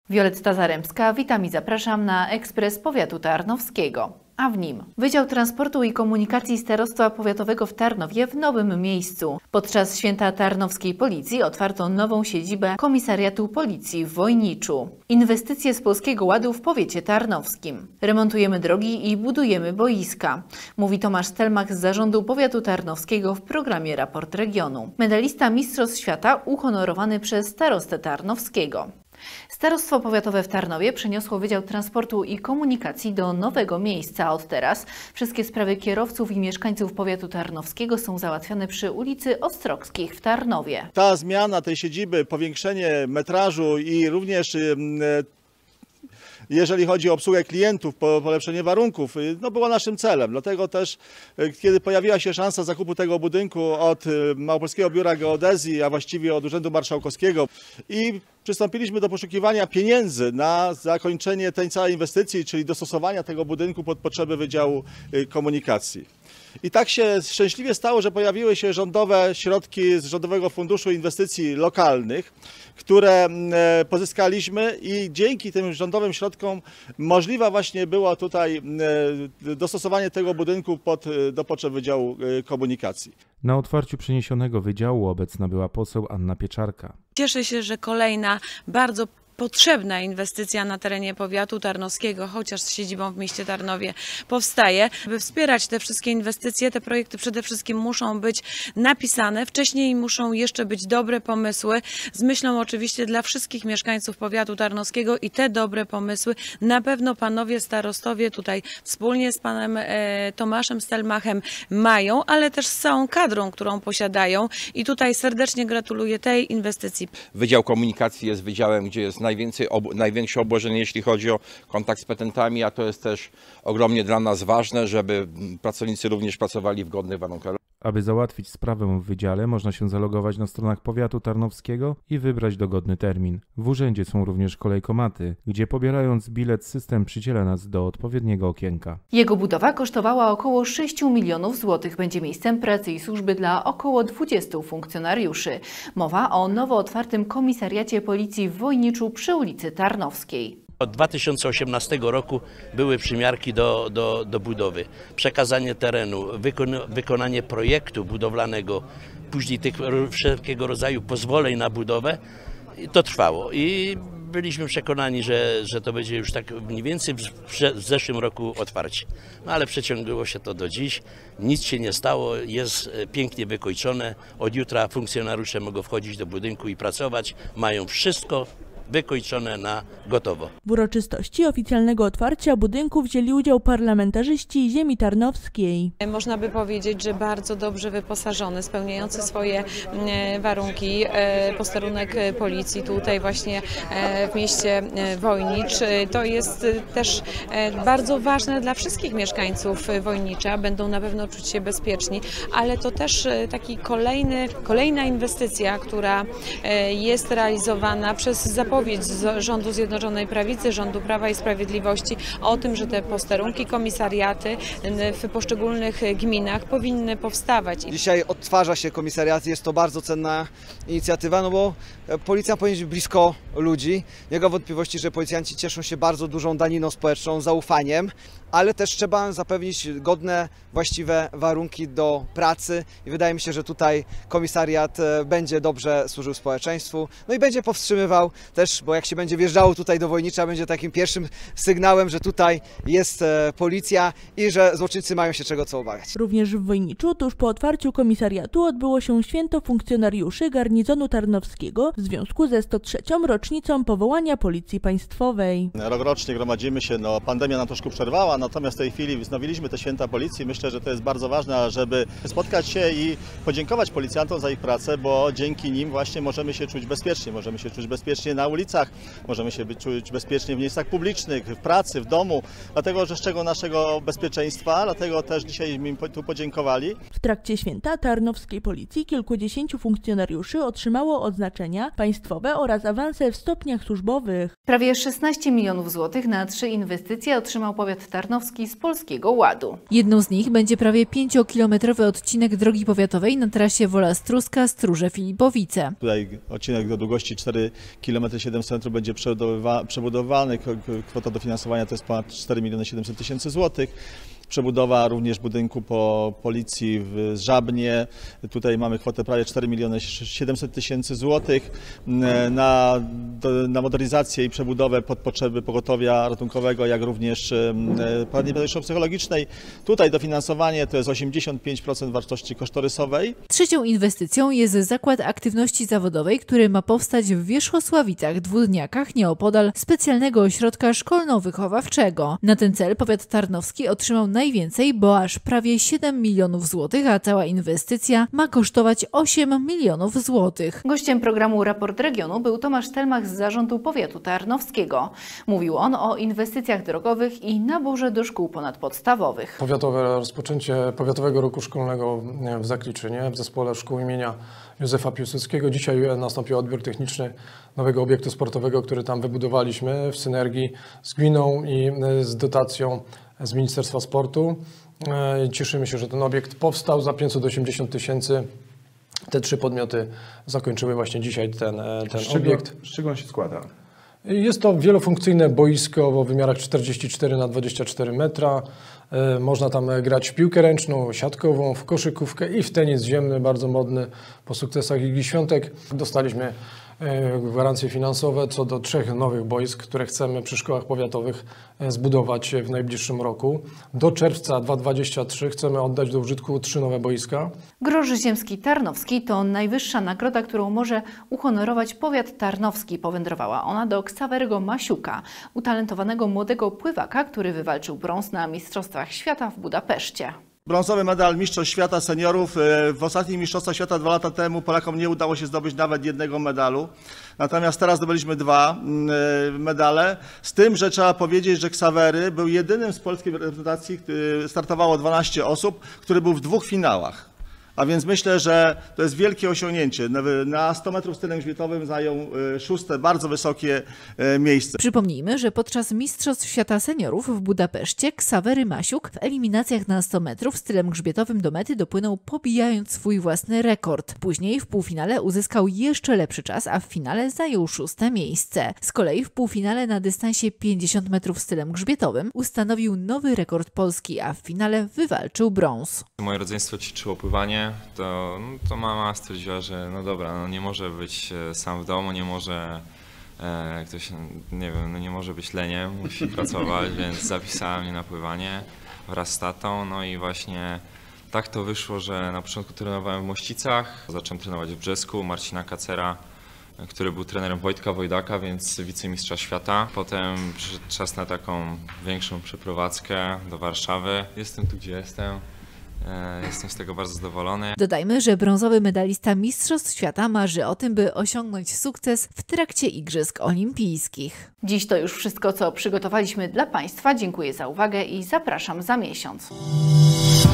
Wioletta Zaremska, witam i zapraszam na Ekspres Powiatu Tarnowskiego. A w nim Wydział Transportu i Komunikacji Starostwa Powiatowego w Tarnowie w nowym miejscu. Podczas Święta Tarnowskiej Policji otwarto nową siedzibę Komisariatu Policji w Wojniczu. Inwestycje z Polskiego Ładu w powiecie tarnowskim. Remontujemy drogi i budujemy boiska, mówi Tomasz Stelmach z Zarządu Powiatu Tarnowskiego w programie Raport Regionu. Medalista Mistrzostw Świata uhonorowany przez starostę tarnowskiego. Starostwo Powiatowe w Tarnowie przeniosło Wydział Transportu i Komunikacji do nowego miejsca. Od teraz wszystkie sprawy kierowców i mieszkańców Powiatu Tarnowskiego są załatwiane przy ulicy Ostrogskich w Tarnowie. Ta zmiana tej siedziby, powiększenie metrażu i również jeżeli chodzi o obsługę klientów, polepszenie warunków, była naszym celem. Dlatego też, kiedy pojawiła się szansa zakupu tego budynku od Małopolskiego Biura Geodezji, a właściwie od Urzędu Marszałkowskiego i przystąpiliśmy do poszukiwania pieniędzy na zakończenie tej całej inwestycji, czyli dostosowania tego budynku pod potrzeby Wydziału Komunikacji. I tak się szczęśliwie stało, że pojawiły się rządowe środki z Rządowego Funduszu Inwestycji Lokalnych, które pozyskaliśmy i dzięki tym rządowym środkom możliwe właśnie było tutaj dostosowanie tego budynku do potrzeb Wydziału Komunikacji. Na otwarciu przeniesionego wydziału obecna była poseł Anna Pieczarka. Cieszę się, że kolejna bardzo potrzebna inwestycja na terenie powiatu tarnowskiego, chociaż z siedzibą w mieście Tarnowie, powstaje. By wspierać te wszystkie inwestycje, te projekty przede wszystkim muszą być napisane. Wcześniej muszą jeszcze być dobre pomysły, z myślą oczywiście dla wszystkich mieszkańców powiatu tarnowskiego i te dobre pomysły na pewno panowie starostowie tutaj wspólnie z panem Tomaszem Stelmachem mają, ale też z całą kadrą, którą posiadają i tutaj serdecznie gratuluję tej inwestycji. Wydział Komunikacji jest wydziałem, gdzie jest największe obłożenie, jeśli chodzi o kontakt z petentami, a to jest też ogromnie dla nas ważne, żeby pracownicy również pracowali w godnych warunkach. Aby załatwić sprawę w wydziale, można się zalogować na stronach powiatu tarnowskiego i wybrać dogodny termin. W urzędzie są również kolejkomaty, gdzie pobierając bilet system przydziela nas do odpowiedniego okienka. Jego budowa kosztowała około 6 milionów złotych. Będzie miejscem pracy i służby dla około 20 funkcjonariuszy. Mowa o nowo otwartym komisariacie policji w Wojniczu przy ulicy Tarnowskiej. Od 2018 roku były przymiarki do budowy, przekazanie terenu, wykonanie projektu budowlanego, później tych wszelkiego rodzaju pozwoleń na budowę. To trwało i byliśmy przekonani, że to będzie już tak mniej więcej w zeszłym roku otwarcie. No ale przeciągnęło się to do dziś, nic się nie stało, jest pięknie wykończone. Od jutra funkcjonariusze mogą wchodzić do budynku i pracować, mają wszystko wykończone na gotowo. W uroczystości oficjalnego otwarcia budynku wzięli udział parlamentarzyści ziemi tarnowskiej. Można by powiedzieć, że bardzo dobrze wyposażony, spełniający swoje warunki posterunek policji tutaj właśnie w mieście Wojnicz. To jest też bardzo ważne dla wszystkich mieszkańców Wojnicza. Będą na pewno czuć się bezpieczni, ale to też taki kolejna inwestycja, która jest realizowana przez zapowiedź rządu Zjednoczonej Prawicy, rządu Prawa i Sprawiedliwości o tym, że te posterunki, komisariaty w poszczególnych gminach powinny powstawać. Dzisiaj odtwarza się komisariat, jest to bardzo cenna inicjatywa, no bo policja powinna być blisko ludzi. Nie ma wątpliwości, że policjanci cieszą się bardzo dużą daniną społeczną, zaufaniem, ale też trzeba zapewnić godne, właściwe warunki do pracy i wydaje mi się, że tutaj komisariat będzie dobrze służył społeczeństwu, no i będzie powstrzymywał też, bo jak się będzie wjeżdżało tutaj do Wojnicza, będzie takim pierwszym sygnałem, że tutaj jest policja i że złoczyńcy mają się czego co obawiać. Również w Wojniczu tuż po otwarciu komisariatu odbyło się święto funkcjonariuszy garnizonu tarnowskiego w związku ze 103. rocznicą powołania Policji Państwowej. Rokrocznie gromadzimy się, pandemia nam troszkę przerwała, natomiast w tej chwili wznowiliśmy te święta policji. Myślę, że to jest bardzo ważne, żeby spotkać się i podziękować policjantom za ich pracę, bo dzięki nim właśnie możemy się czuć bezpiecznie na ulicach, możemy się czuć bezpiecznie w miejscach publicznych, w pracy, w domu, dlatego że strzegą naszego bezpieczeństwa, dlatego też dzisiaj im tu podziękowali. W trakcie święta tarnowskiej policji kilkudziesięciu funkcjonariuszy otrzymało odznaczenia państwowe oraz awanse w stopniach służbowych. Prawie 16 milionów złotych na 3 inwestycje otrzymał powiat tarnowski z Polskiego Ładu. Jedną z nich będzie prawie 5-kilometrowy odcinek drogi powiatowej na trasie Wola Struska, Stróże, Filipowice. Tutaj odcinek do długości 4,75 7 centrów będzie przebudowany. Kwota dofinansowania to jest ponad 4 700 000 złotych. Przebudowa również budynku po policji w Żabnie. Tutaj mamy kwotę prawie 4 700 000 złotych na modernizację i przebudowę pod potrzeby pogotowia ratunkowego, jak również poradni pedagogyczno-psychologicznej. Tutaj dofinansowanie to jest 85% wartości kosztorysowej. Trzecią inwestycją jest Zakład Aktywności Zawodowej, który ma powstać w Wierzchosławicach, Dwódniakach, nieopodal specjalnego ośrodka szkolno-wychowawczego. Na ten cel powiat tarnowski otrzymał najwięcej, bo aż prawie 7 milionów złotych, a cała inwestycja ma kosztować 8 milionów złotych. Gościem programu Raport Regionu był Tomasz Telmach z Zarządu Powiatu Tarnowskiego. Mówił on o inwestycjach drogowych i naborze do szkół ponadpodstawowych. Powiatowe rozpoczęcie Powiatowego Roku Szkolnego w Zakliczynie w Zespole Szkół imienia Józefa Piłsudskiego. Dzisiaj nastąpił odbiór techniczny nowego obiektu sportowego, który tam wybudowaliśmy w synergii z gminą i z dotacją z Ministerstwa Sportu. Cieszymy się, że ten obiekt powstał za 580 000. Te 3 podmioty zakończyły właśnie dzisiaj ten obiekt. Z czego on się składa? Jest to wielofunkcyjne boisko o wymiarach 44 na 24 metra. Można tam grać w piłkę ręczną, siatkową, w koszykówkę i w tenis ziemny, bardzo modny po sukcesach Ligi Świątek. Dostaliśmy gwarancje finansowe co do 3 nowych boisk, które chcemy przy szkołach powiatowych zbudować w najbliższym roku. Do czerwca 2023 chcemy oddać do użytku 3 nowe boiska. Grosz Ziemski Tarnowski to najwyższa nagroda, którą może uhonorować powiat tarnowski. Powędrowała ona do Ksawery'ego Masiuka, utalentowanego młodego pływaka, który wywalczył brąz na Mistrzostwach Świata w Budapeszcie. Brązowy medal Mistrzostw Świata Seniorów. W ostatnich Mistrzostwach Świata 2 lata temu Polakom nie udało się zdobyć nawet jednego medalu. Natomiast teraz zdobyliśmy 2 medale. Z tym, że trzeba powiedzieć, że Ksawery był jedynym z polskiej reprezentacji, startowało 12 osób, który był w 2 finałach. A więc myślę, że to jest wielkie osiągnięcie. Na 100 metrów stylem grzbietowym zajął 6. bardzo wysokie miejsce. Przypomnijmy, że podczas Mistrzostw Świata Seniorów w Budapeszcie Ksawery Masiuk w eliminacjach na 100 metrów stylem grzbietowym do mety dopłynął, pobijając swój własny rekord. Później w półfinale uzyskał jeszcze lepszy czas, a w finale zajął 6. miejsce. Z kolei w półfinale na dystansie 50 metrów stylem grzbietowym ustanowił nowy rekord Polski, a w finale wywalczył brąz. Moje rodzeństwo ćwiczyło pływanie. To mama stwierdziła, że no dobra, nie może być sam w domu, nie może ktoś, nie wiem, nie może być leniem, musi pracować, więc zapisała mnie na pływanie wraz z tatą. No i właśnie tak to wyszło, że na początku trenowałem w Mościcach, zacząłem trenować w Brzesku, Marcina Kacera, który był trenerem Wojtka Wojdaka, więc wicemistrza świata. Potem przyszedł czas na taką większą przeprowadzkę do Warszawy. Jestem tu, gdzie jestem. Jestem z tego bardzo zadowolony. Dodajmy, że brązowy medalista Mistrzostw Świata marzy o tym, by osiągnąć sukces w trakcie Igrzysk Olimpijskich. Dziś to już wszystko, co przygotowaliśmy dla Państwa. Dziękuję za uwagę i zapraszam za miesiąc.